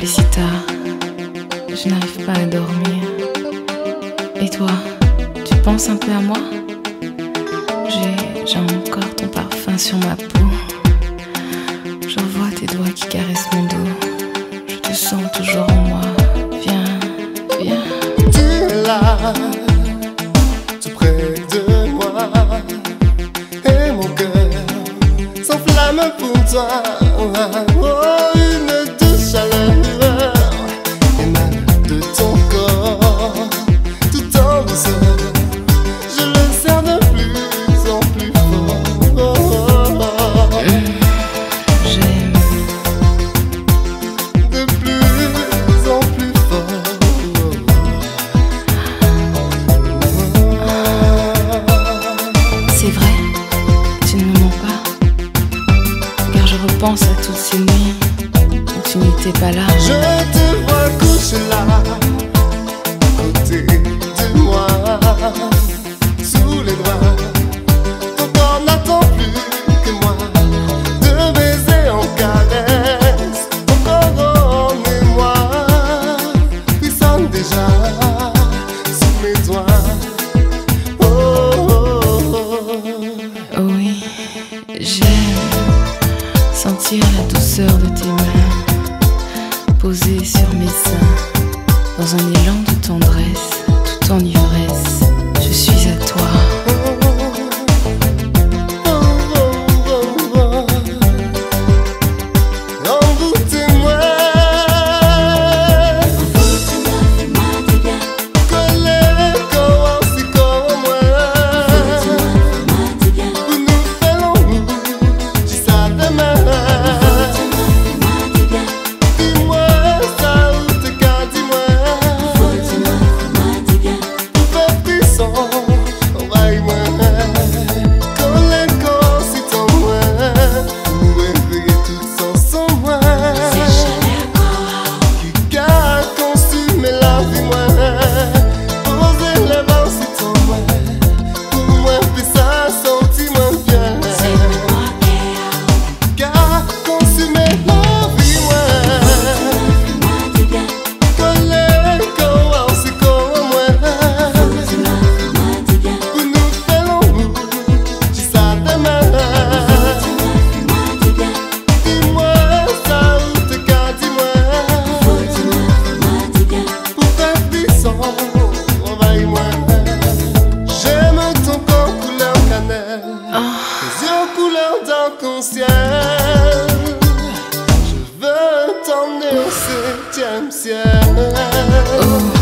fait si tard, je n'arrive pas à dormir. Et toi, tu penses un peu à moi? J'ai encore ton parfum sur ma peau. Je revois tes doigts qui caressent mon dos. Je te sens toujours en moi. Viens, viens. Tu es là, tout près de moi, et mon cœur s'enflamme pour toi. Oh, une douce chaleur émane de ton corps, tout en douceur. Je le sers de plus en plus fort. J'aime de plus en plus fort. C'est vrai, tu ne me mens pas, car je repense à toutes ces nuits où tu n'étais pas là. Je te vois coucher là, à côté de moi, sous les doigts. Ton corps n'attend plus que moi, de baiser en caresse. Ton corps en mémoire frissonne déjà sous mes doigts. Oh, oh, oh. Oh oui, j'aime sentir la douceur de tes mains posées sur mes seins, dans un élan de tendresse, tout en ivresse. Je suis à toi. Envoûtez-moi, collez corps si corps moi. Vous nous faites l'amour, j'y sais demain. Dis-moi ça ou te cas, dis-moi. Vous faites frisson, envahis-moi. Collez corps si t'en moi. Vous réveillez tout sans moi. Qui a consumé la vie moi. Posez les mains si t'en moi. Pour moi puis ça sentiment bien. Qui a consumé la vie moi. Collez corps si corps moi. Vous nous faites l'amour, j'y sais demain. Dis-moi ça ou te cas, dis-moi. Pour faire frisson, envahis-moi. J'aime ton corps couleur cannelle, tes yeux couleur d'arc-en-ciel. Je veux t'emmener au 7e ciel. Oh,